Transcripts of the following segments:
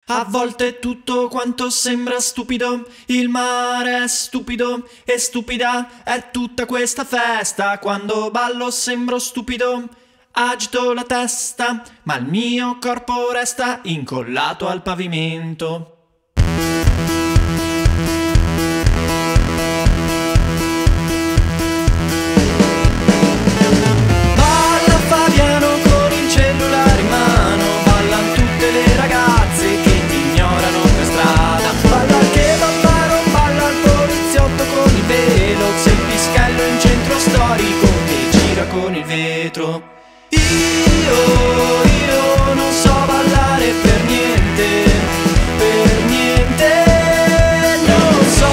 A volte tutto quanto sembra stupido, il mare è stupido e stupida è tutta questa festa. Quando ballo sembro stupido, agito la testa, ma il mio corpo resta incollato al pavimento. Balla Fabiano con il cellulare in mano, ballano tutte le ragazze che ti ignorano per strada. Balla il kebabaro, balla il poliziotto con il velo, c'è il pischello in centro storico che gira con il vetro. Io non so ballare per niente, non so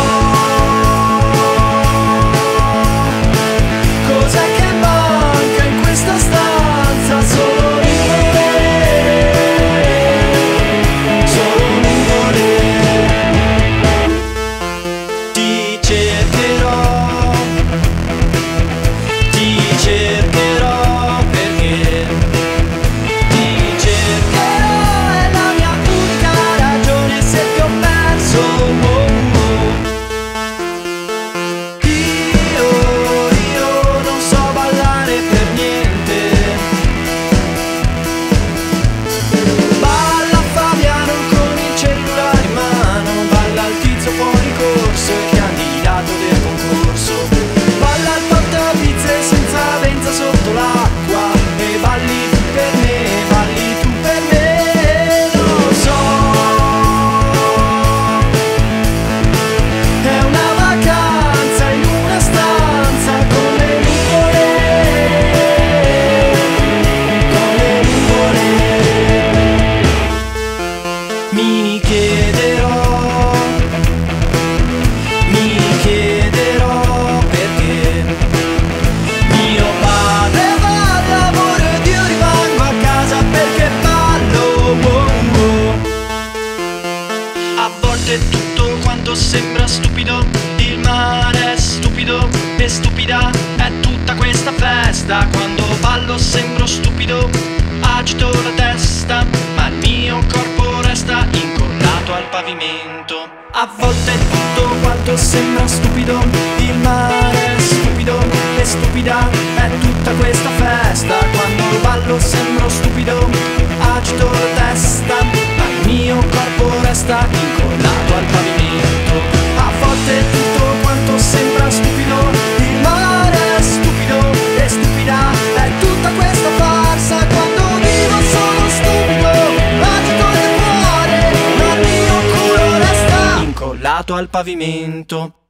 cos'è che manca in questa stanza, solo nuvole, solo nuvole. Ti cercherò, ti cercherò. Mi chiederò perché mio padre va al lavoro ed io rimango a casa perché ballo. A volte tutto quanto sembra stupido, il mare è stupido e stupida è tutta questa festa. Quando ballo sembro stupido, agito la testa, ma il mio corpo resta incollato al pavimento. A volte tutto quanto sembra stupido, il mare è stupido e stupida è tutta questa festa. Quando ballo sembro stupido, agito la testa, ma il mio corpo resta incollato al pavimento. A volte tutto quanto sembra stupido, il mare è stupido e stupida è tutta questa farsa. Quando vivo sono stupido, agito il cuore, ma il mio culo resta incollato al pavimento.